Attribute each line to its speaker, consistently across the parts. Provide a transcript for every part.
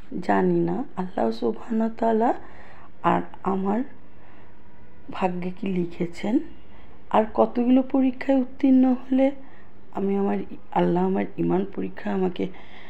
Speaker 1: জানি না আল্লাহ সুবহানাহু ওয়া তাআলা আর আমার ভাগ্যে কি লিখেছেন, আর কতগুলো পরীক্ষায় উত্তীর্ণ হলে আল্লাহ আমার ঈমান পরীক্ষায় আমাকে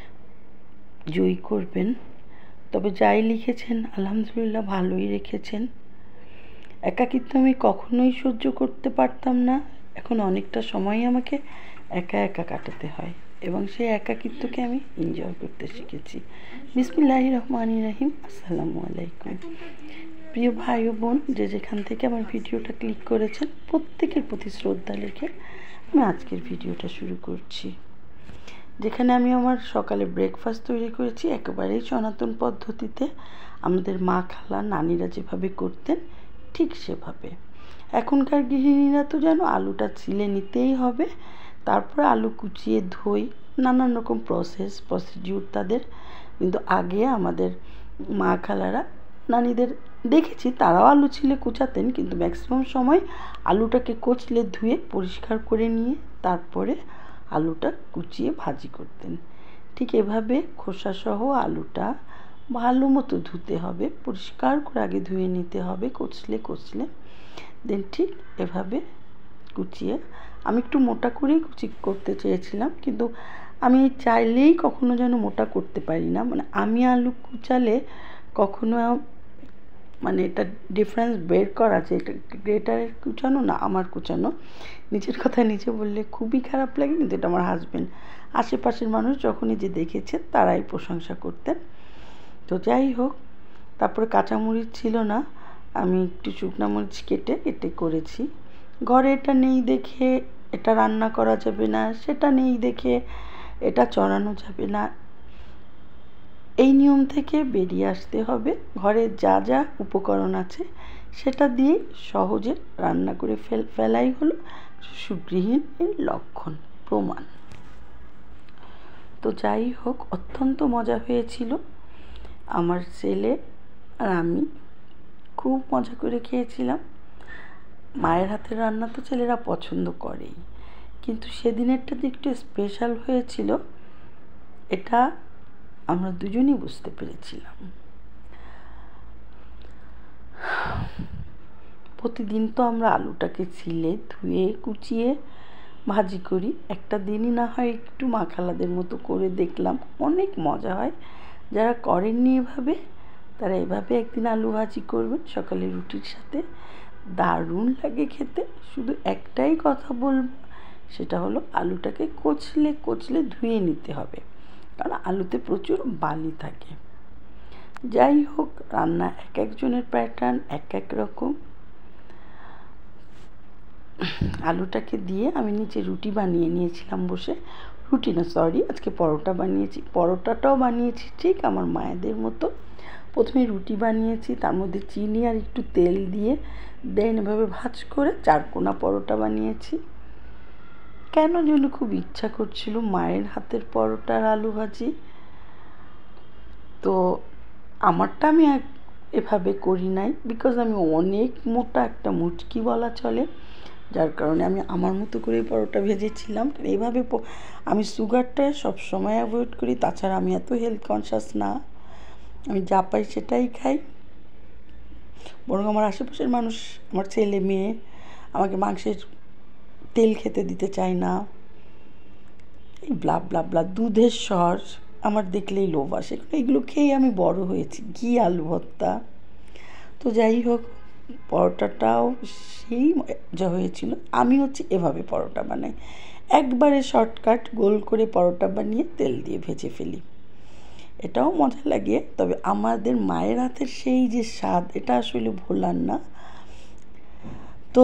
Speaker 1: জয়ী করবেন। তবে যাই লিখেছেন আলহামদুলিল্লাহ ভালোই রেখেছেন। একাকিত্ব আমি কখনোই সহ্য করতে পারতাম না, এখন অনেকটা সময়ই আমাকে একা একা কাটাতে হয় এবং সেই একাকিত্বকে আমি এনজয় করতে শিখেছি। বিসমিল্লাহির রহমানির রহিম। আসসালামু আলাইকুম প্রিয় ভাই ও বোন, যে যেখান থেকে আমার ভিডিওটা ক্লিক করেছেন প্রত্যেকের প্রতি শ্রদ্ধা রেখে আমি আজকের ভিডিওটা শুরু করছি, যেখানে আমি আমার সকালে ব্রেকফাস্ট তৈরি করেছি একেবারেই সনাতন পদ্ধতিতে, আমাদের মা খালা নানিরা যেভাবে করতেন ঠিক সেভাবে। এখনকার গৃহিণীরা তো যেন আলুটা ছিলে নিতেই হবে, তারপরে আলু কুচিয়ে ধুই, নানান রকম প্রসিডিউর তাদের। কিন্তু আগে আমাদের মা খালারা নানিদের দেখেছি তারাও আলু ছিলে কুচাতেন, কিন্তু ম্যাক্সিমাম সময় আলুটাকে কচলে ধুয়ে পরিষ্কার করে নিয়ে তারপরে আলুটা কুচিয়ে ভাজি করতেন। ঠিক এভাবে খোসাসহ আলুটা ভালো মতো ধুতে হবে, পরিষ্কার করে আগে ধুয়ে নিতে হবে কচলে দেন ঠিক এভাবে কুচিয়ে, আমি একটু মোটা করেই কুচি করতে চেয়েছিলাম, কিন্তু আমি চাইলেই কখনো যেন মোটা করতে পারি না। মানে আমি আলু কুচালে কখনো এটা ডিফারেন্স বের করা যে এটা গ্রেটারের কুচানো না আমার কুচানো, নিজের কথা নিজে বললে খুবই খারাপ লাগে, কিন্তু এটা আমার হাজব্যান্ড আশেপাশের মানুষ যখনই যে দেখেছে তারাই প্রশংসা করতেন। তো যাই হোক, তারপরে কাঁচামরিচ ছিল না, আমি একটু শুকনো মরিচ কেটে করেছি। ঘরে এটা নেই দেখে এটা রান্না করা যাবে না, সেটা নেই দেখে এটা চড়ানো যাবে না, এই নিয়ম থেকে বেরিয়ে আসতে হবে। ঘরে যা যা উপকরণ আছে সেটা দিয়ে সহজে রান্না করে ফেলাই হলো সুগৃহিণীর লক্ষণ প্রমাণ। তো যাই হোক, অত্যন্ত মজা হয়েছিল। আমার ছেলে আর আমি খুব মজা করে খেয়েছিলাম। মায়ের হাতের রান্না তো ছেলেরা পছন্দ করেই, কিন্তু সেদিনেরটা যে একটু স্পেশাল হয়েছিল এটা আমরা দুজনই বুঝতে পেরেছিলাম। প্রতিদিন তো আমরা আলুটাকে ছিলে ধুয়ে কুচিয়ে ভাজি করি, একটা দিনই না হয় একটু মা খালাদের মতো করে দেখলাম, অনেক মজা হয়। যারা করেননি এভাবে তারা এভাবে একদিন আলু ভাজি করবেন সকালে রুটির সাথে, দারুণ লাগে খেতে। শুধু একটাই কথা বলবো, সেটা হলো আলুটাকে কচলে ধুয়ে নিতে হবে, কারণ আলুতে প্রচুর বালি থাকে। যাই হোক, রান্না এক একজনের প্যাটার্ন এক এক রকম। আলুটাকে দিয়ে আমি নিচে রুটি বানিয়ে নিয়েছিলাম বসে, আজকে পরোটা বানিয়েছি। পরোটাটাও বানিয়েছি ঠিক আমার মায়েদের মতো। প্রথমে রুটি বানিয়েছি, তার মধ্যে চিনি আর একটু তেল দিয়ে দেন এভাবে ভাজ করে চারকোনা পরোটা বানিয়েছি। কেন যেন খুব ইচ্ছা করছিল মায়ের হাতের পরোটা আর আলু ভাজি। তো আমারটা আমি এভাবে করি নাই, বিকজ আমি অনেক মোটা একটা মুচকি বলা চলে, যার কারণে আমি আমার মতো করে পরোটা ভেজেছিলাম। এইভাবে আমি সুগারটা সবসময় অ্যাভয়েড করি, তাছাড়া আমি এত হেলথ কনসিয়াস না, আমি যা পাই সেটাই খাই। বরং আমার আশেপাশের মানুষ, আমার ছেলে মেয়ে আমাকে মাংসের তেল খেতে দিতে চায় না, এই ব্লা দুধের স্বর আমার দেখলেই লোভ আসে, এগুলো খেয়ে আমি বড় হয়েছি, ঘি আলু ভর্তা। তো যাই হোক, পরোটাটাও সেই মজা হয়েছিল। আমি এভাবে পরোটা বানাই, একবারে শর্টকাট গোল করে পরোটা বানিয়ে তেল দিয়ে ভেজে ফেলি, এটাও মজা লাগে। তবে আমাদের মায়ের হাতের সেই যে স্বাদ, এটা আসলে ভোলার না। তো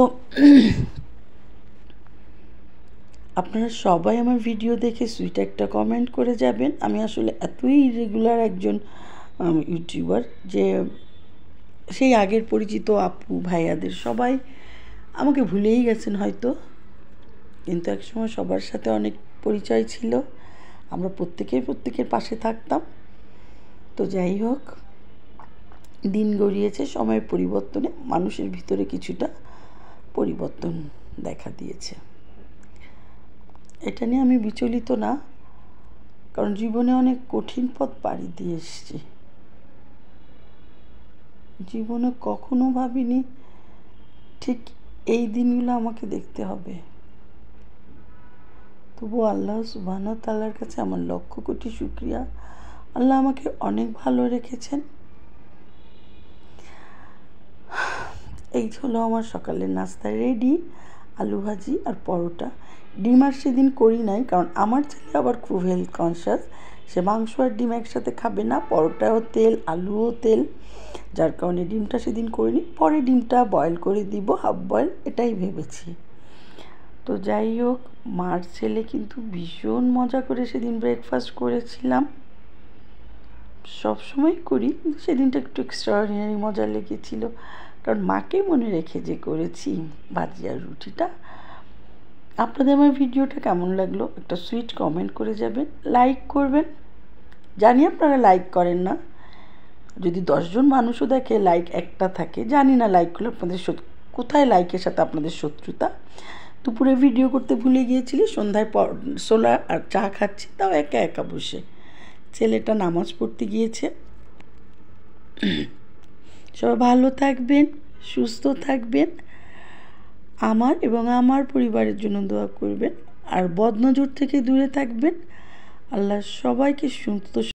Speaker 1: আপনারা সবাই আমার ভিডিও দেখে সুইট একটা কমেন্ট করে যাবেন। আমি আসলে এতই ইরেগুলার একজন ইউটিউবার যে সেই আগের পরিচিত আপু ভাইয়াদের সবাই আমাকে ভুলেই গেছেন হয়তো, কিন্তু একসময় সবার সাথে অনেক পরিচয় ছিল, আমরা প্রত্যেকের পাশে থাকতাম। তো যাই হোক, দিন গড়িয়েছে, সময়ের পরিবর্তনে মানুষের ভিতরে কিছুটা পরিবর্তন দেখা দিয়েছে। এটা নিয়ে আমি বিচলিত না, কারণ জীবনে অনেক কঠিন পথ পাড়ি দিয়ে এসেছি। জীবনে কখনো ভাবিনি ঠিক এই দিনগুলো আমাকে দেখতে হবে। তবু আল্লাহ সুবহানাহু ওয়া তাআলার কাছে আমার লক্ষ কোটি শুকরিয়া। আল্লাহ আমাকে অনেক ভালো রেখেছেন। এই হলো আমার সকালের নাস্তা রেডি, আলু ভাজি আর পরোটা। ডিম আর সেদিন করি নাই, কারণ আমার ছেলে আবার খুব হেলথ কনসিয়াস, সে মাংস আর ডিম একসাথে খাবে না, পরোটাও তেল আলুও তেল, যার কারণে ডিমটা সেদিন করিনি। পরে ডিমটা বয়েল করে দিব, হাফ বয়েল, এটাই ভেবেছি। তো যাই হোক, মার ছেলে কিন্তু ভীষণ মজা করে সেদিন ব্রেকফাস্ট করেছিলাম। সবসময় করি, কিন্তু সেদিনটা একটু এক্সট্রাঅর্ডিনারি মজা লেগেছিল, কারণ মাকে মনে রেখে যে করেছি ভাজি আর রুটিটা। আপনাদের আমার ভিডিওটা কেমন লাগলো একটা সুইট কমেন্ট করে যাবেন, লাইক করবেন। জানি আপনারা লাইক করেন না, যদি 10 জন মানুষও দেখে লাইক একটা থাকে, জানি না লাইকগুলো আপনাদের কোথায় লাইকের সাথে আপনাদের শত্রুতা। দুপুরে ভিডিও করতে ভুলে গিয়েছিলি, সন্ধ্যায় সোলা আর চা খাচ্ছি, তাও একা একা বসে। ছেলেটা নামাজ পড়তে গিয়েছে। সবাই ভালো থাকবেন, সুস্থ থাকবেন, আমার এবং আমার পরিবারের জন্য দোয়া করবেন, আর বদনজর থেকে দূরে থাকবেন। আল্লাহ সবাইকে সুস্থ